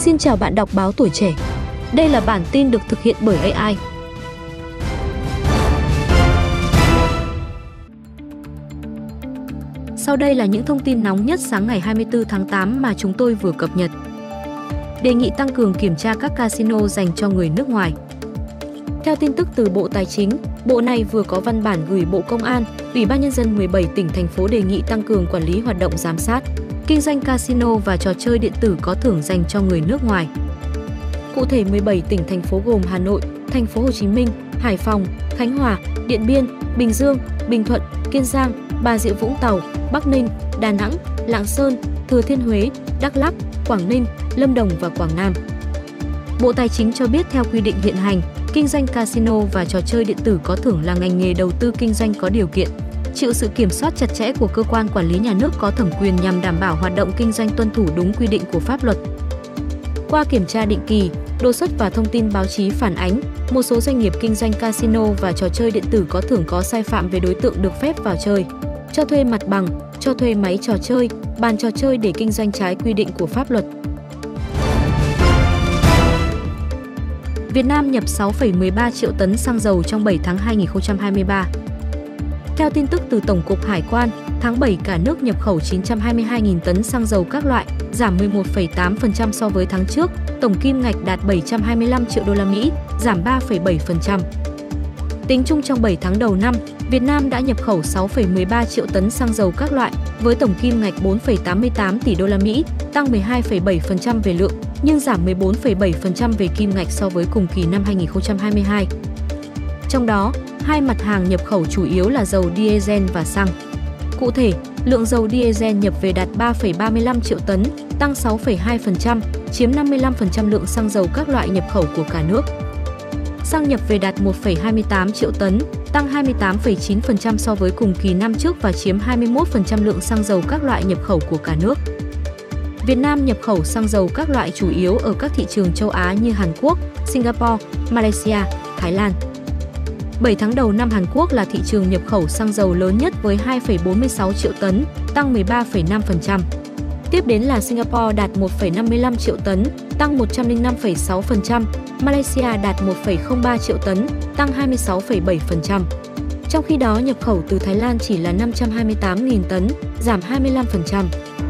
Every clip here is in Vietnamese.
Xin chào bạn đọc báo Tuổi Trẻ. Đây là bản tin được thực hiện bởi AI. Sau đây là những thông tin nóng nhất sáng ngày 24 tháng 8 mà chúng tôi vừa cập nhật. Đề nghị tăng cường kiểm tra các casino dành cho người nước ngoài. Theo tin tức từ Bộ Tài chính, Bộ này vừa có văn bản gửi Bộ Công an, Ủy ban Nhân dân 17 tỉnh, thành phố đề nghị tăng cường quản lý hoạt động giám sát, kinh doanh casino và trò chơi điện tử có thưởng dành cho người nước ngoài. Cụ thể 17 tỉnh, thành phố gồm Hà Nội, Thành phố Hồ Chí Minh, Hải Phòng, Khánh Hòa, Điện Biên, Bình Dương, Bình Thuận, Kiên Giang, Bà Rịa Vũng Tàu, Bắc Ninh, Đà Nẵng, Lạng Sơn, Thừa Thiên Huế, Đắk Lắk, Quảng Ninh, Lâm Đồng và Quảng Nam. Bộ Tài chính cho biết theo quy định hiện hành, kinh doanh casino và trò chơi điện tử có thưởng là ngành nghề đầu tư kinh doanh có điều kiện, chịu sự kiểm soát chặt chẽ của cơ quan quản lý nhà nước có thẩm quyền nhằm đảm bảo hoạt động kinh doanh tuân thủ đúng quy định của pháp luật. Qua kiểm tra định kỳ, đột xuất và thông tin báo chí phản ánh, một số doanh nghiệp kinh doanh casino và trò chơi điện tử có thưởng có sai phạm về đối tượng được phép vào chơi, cho thuê mặt bằng, cho thuê máy trò chơi, bàn trò chơi để kinh doanh trái quy định của pháp luật. Việt Nam nhập 6,13 triệu tấn xăng dầu trong 7 tháng 2023. Theo tin tức từ Tổng cục Hải quan, tháng 7 cả nước nhập khẩu 922.000 tấn xăng dầu các loại, giảm 11,8% so với tháng trước, tổng kim ngạch đạt 725 triệu đô la Mỹ, giảm 3,7%. Tính chung trong 7 tháng đầu năm, Việt Nam đã nhập khẩu 6,13 triệu tấn xăng dầu các loại với tổng kim ngạch 4,88 tỷ đô la Mỹ, tăng 12,7% về lượng, nhưng giảm 14,7% về kim ngạch so với cùng kỳ năm 2022. Trong đó, hai mặt hàng nhập khẩu chủ yếu là dầu diesel và xăng. Cụ thể, lượng dầu diesel nhập về đạt 3,35 triệu tấn, tăng 6,2%, chiếm 55% lượng xăng dầu các loại nhập khẩu của cả nước. Xăng nhập về đạt 1,28 triệu tấn, tăng 28,9% so với cùng kỳ năm trước và chiếm 21% lượng xăng dầu các loại nhập khẩu của cả nước. Việt Nam nhập khẩu xăng dầu các loại chủ yếu ở các thị trường châu Á như Hàn Quốc, Singapore, Malaysia, Thái Lan. 7 tháng đầu năm Hàn Quốc là thị trường nhập khẩu xăng dầu lớn nhất với 2,46 triệu tấn, tăng 13,5%. Tiếp đến là Singapore đạt 1,55 triệu tấn, tăng 105,6%, Malaysia đạt 1,03 triệu tấn, tăng 26,7%. Trong khi đó nhập khẩu từ Thái Lan chỉ là 528.000 tấn, giảm 25%.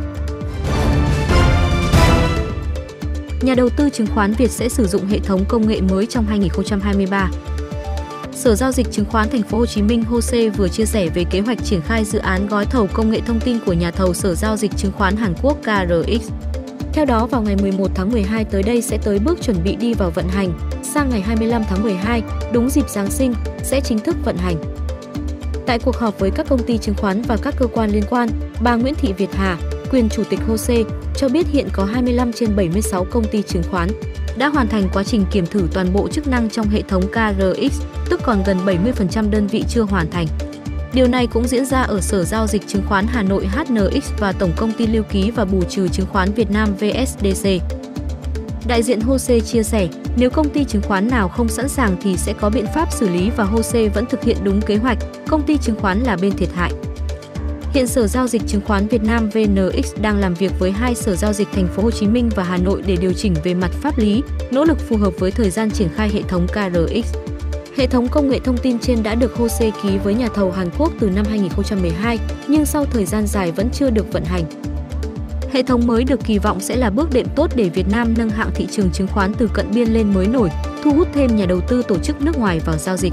Nhà đầu tư chứng khoán Việt sẽ sử dụng hệ thống công nghệ mới trong 2023. Sở Giao dịch Chứng khoán Thành phố Hồ Chí Minh HOSE vừa chia sẻ về kế hoạch triển khai dự án gói thầu công nghệ thông tin của nhà thầu Sở Giao dịch Chứng khoán Hàn Quốc KRX. Theo đó, vào ngày 11 tháng 12 tới đây sẽ tới bước chuẩn bị đi vào vận hành, sang ngày 25 tháng 12, đúng dịp Giáng sinh, sẽ chính thức vận hành. Tại cuộc họp với các công ty chứng khoán và các cơ quan liên quan, bà Nguyễn Thị Việt Hà, quyền Chủ tịch HOSE, cho biết hiện có 25 trên 76 công ty chứng khoán đã hoàn thành quá trình kiểm thử toàn bộ chức năng trong hệ thống KRX, tức còn gần 70% đơn vị chưa hoàn thành. Điều này cũng diễn ra ở Sở Giao dịch Chứng khoán Hà Nội HNX và Tổng Công ty Lưu ký và Bù trừ Chứng khoán Việt Nam VSDC. Đại diện HOSE chia sẻ, nếu công ty chứng khoán nào không sẵn sàng thì sẽ có biện pháp xử lý và HOSE vẫn thực hiện đúng kế hoạch, công ty chứng khoán là bên thiệt hại. Hiện Sở Giao dịch Chứng khoán Việt Nam VNX đang làm việc với hai sở giao dịch Thành phố Hồ Chí Minh và Hà Nội để điều chỉnh về mặt pháp lý, nỗ lực phù hợp với thời gian triển khai hệ thống KRX. Hệ thống công nghệ thông tin trên đã được HOSE ký với nhà thầu Hàn Quốc từ năm 2012, nhưng sau thời gian dài vẫn chưa được vận hành. Hệ thống mới được kỳ vọng sẽ là bước đệm tốt để Việt Nam nâng hạng thị trường chứng khoán từ cận biên lên mới nổi, thu hút thêm nhà đầu tư tổ chức nước ngoài vào giao dịch.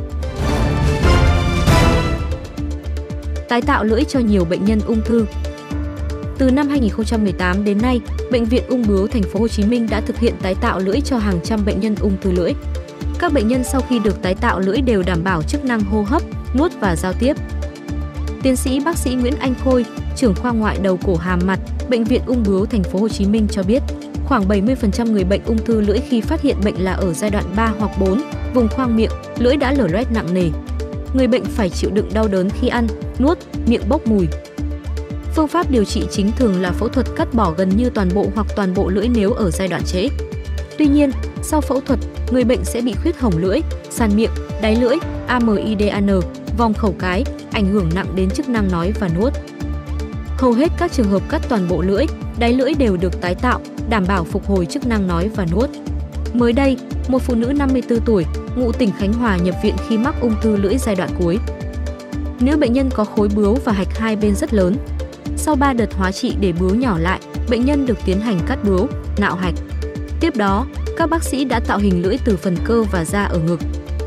Tái tạo lưỡi cho nhiều bệnh nhân ung thư. Từ năm 2018 đến nay, Bệnh viện Ung bướu Thành phố Hồ Chí Minh đã thực hiện tái tạo lưỡi cho hàng trăm bệnh nhân ung thư lưỡi. Các bệnh nhân sau khi được tái tạo lưỡi đều đảm bảo chức năng hô hấp, nuốt và giao tiếp. Tiến sĩ bác sĩ Nguyễn Anh Khôi, trưởng khoa ngoại đầu cổ hàm mặt, Bệnh viện Ung bướu Thành phố Hồ Chí Minh cho biết, khoảng 70% người bệnh ung thư lưỡi khi phát hiện bệnh là ở giai đoạn 3 hoặc 4, vùng khoang miệng, lưỡi đã lở loét nặng nề. Người bệnh phải chịu đựng đau đớn khi ăn, nuốt, miệng bốc mùi. Phương pháp điều trị chính thường là phẫu thuật cắt bỏ gần như toàn bộ hoặc toàn bộ lưỡi nếu ở giai đoạn trễ. Tuy nhiên, sau phẫu thuật, người bệnh sẽ bị khuyết hổng lưỡi, sàn miệng, đáy lưỡi, AMIDAN, vòng khẩu cái, ảnh hưởng nặng đến chức năng nói và nuốt. Hầu hết các trường hợp cắt toàn bộ lưỡi, đáy lưỡi đều được tái tạo, đảm bảo phục hồi chức năng nói và nuốt. Mới đây, một phụ nữ 54 tuổi, ngụ tỉnh Khánh Hòa nhập viện khi mắc ung thư lưỡi giai đoạn cuối. Nữ bệnh nhân có khối bướu và hạch hai bên rất lớn. Sau 3 đợt hóa trị để bướu nhỏ lại, bệnh nhân được tiến hành cắt bướu, nạo hạch. Tiếp đó, các bác sĩ đã tạo hình lưỡi từ phần cơ và da ở ngực.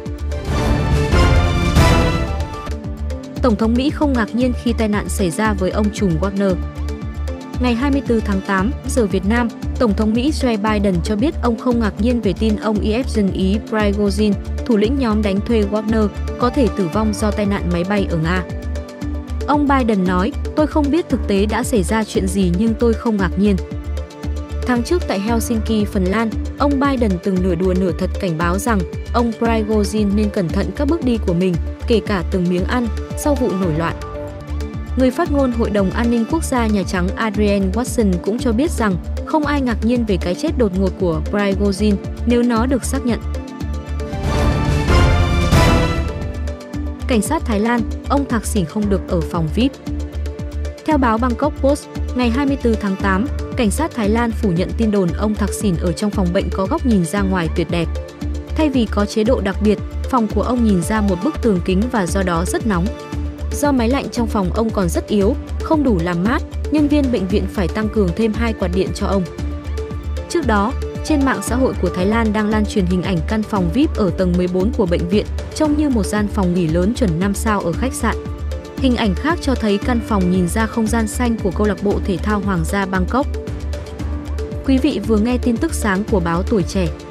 Tổng thống Mỹ không ngạc nhiên khi tai nạn xảy ra với ông trùm Wagner. Ngày 24 tháng 8, giờ Việt Nam, Tổng thống Mỹ Joe Biden cho biết ông không ngạc nhiên về tin ông Yevgeny Prigozhin, thủ lĩnh nhóm đánh thuê Wagner, có thể tử vong do tai nạn máy bay ở Nga. Ông Biden nói, tôi không biết thực tế đã xảy ra chuyện gì nhưng tôi không ngạc nhiên. Tháng trước tại Helsinki, Phần Lan, ông Biden từng nửa đùa nửa thật cảnh báo rằng ông Prigozhin nên cẩn thận các bước đi của mình, kể cả từng miếng ăn, sau vụ nổi loạn. Người phát ngôn Hội đồng An ninh Quốc gia Nhà Trắng Adrienne Watson cũng cho biết rằng không ai ngạc nhiên về cái chết đột ngột của Prigozhin nếu nó được xác nhận. Cảnh sát Thái Lan, ông Thạc Sìn không được ở phòng VIP. Theo báo Bangkok Post, ngày 24 tháng 8, cảnh sát Thái Lan phủ nhận tin đồn ông Thạc Sìn ở trong phòng bệnh có góc nhìn ra ngoài tuyệt đẹp. Thay vì có chế độ đặc biệt, phòng của ông nhìn ra một bức tường kính và do đó rất nóng. Do máy lạnh trong phòng ông còn rất yếu, không đủ làm mát, nhân viên bệnh viện phải tăng cường thêm 2 quạt điện cho ông. Trước đó, trên mạng xã hội của Thái Lan đang lan truyền hình ảnh căn phòng VIP ở tầng 14 của bệnh viện, trông như một gian phòng nghỉ lớn chuẩn 5 sao ở khách sạn. Hình ảnh khác cho thấy căn phòng nhìn ra không gian xanh của câu lạc bộ thể thao Hoàng gia Bangkok. Quý vị vừa nghe tin tức sáng của báo Tuổi Trẻ.